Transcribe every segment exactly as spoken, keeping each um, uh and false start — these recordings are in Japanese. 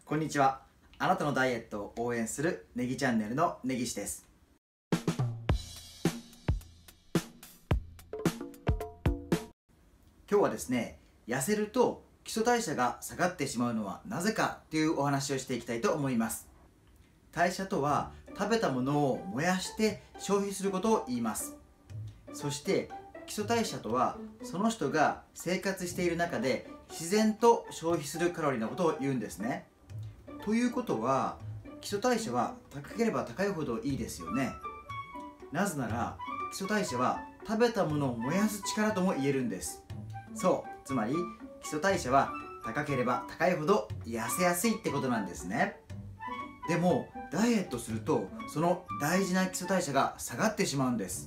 こんにちは。あなたのダイエットを応援するネギチャンネルの根岸です。今日はですね、痩せると基礎代謝が下がってしまうのはなぜかというお話をしていきたいと思います。代謝とは食べたものを燃やして消費することを言います。そして基礎代謝とはその人が生活している中で自然と消費するカロリーのことを言うんですね。ということは基礎代謝は高ければ高いほどいいですよね。なぜなら基礎代謝は食べたものを燃やす力とも言えるんです。そう、つまり基礎代謝は高ければ高いほど痩せやすいってことなんですね。でもダイエットするとその大事な基礎代謝が下がってしまうんです。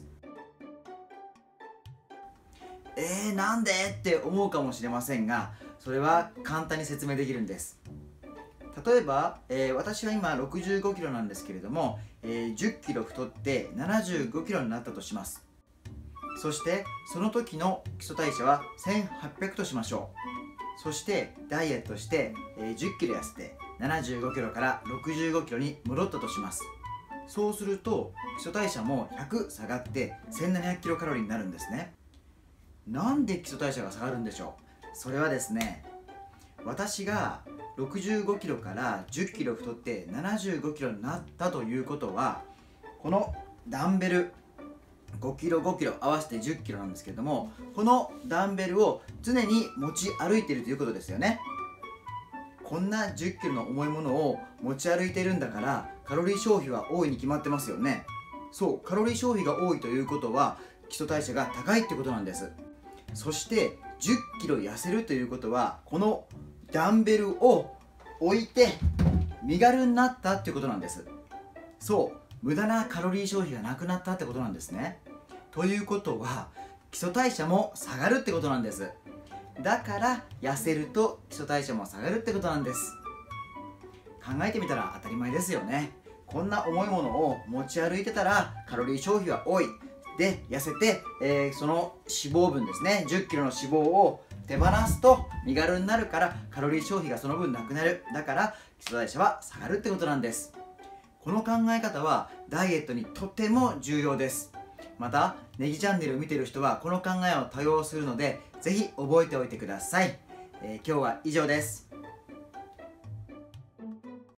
えー、なんでって思うかもしれませんが、それは簡単に説明できるんです。例えば、えー、私は今ろくじゅうごキロなんですけれども、えー、じゅっキロ太ってななじゅうごキロになったとします。そしてその時の基礎代謝はせんはっぴゃくとしましょう。そしてダイエットして、えー、じゅっキロ痩せてななじゅうごキロからろくじゅうごキロに戻ったとします。そうすると基礎代謝もひゃく下がってせんななひゃくキロカロリーになるんですね。なんで基礎代謝が下がるんでしょう。それはですね、私がろくじゅうごキロからじゅっキロ太ってななじゅうごキロになったということは、このダンベルごキロごキロ合わせてじゅっキロなんですけれども、このダンベルを常に持ち歩いているということですよね。こんなじゅっキロの重いものを持ち歩いているんだからカロリー消費は多いに決まってますよね。そう、カロリー消費が多いということは基礎代謝が高いってことなんです。そしてじゅっキロ痩せるということは、このダンベルを置いて身軽になったっていうことなんです。そう、無駄なカロリー消費がなくなったってことなんですね。ということは基礎代謝も下がるってことなんです。だから痩せると基礎代謝も下がるってことなんです。考えてみたら当たり前ですよね。こんな重いものを持ち歩いてたらカロリー消費は多いで、痩せて、えー、その脂肪分ですね、じゅっキロの脂肪を手放すと身軽になるからカロリー消費がその分なくなる。だから基礎代謝は下がるってことなんです。この考え方はダイエットにとても重要です。またネギチャンネルを見ている人はこの考えを多用するので、ぜひ覚えておいてください。えー、今日は以上です。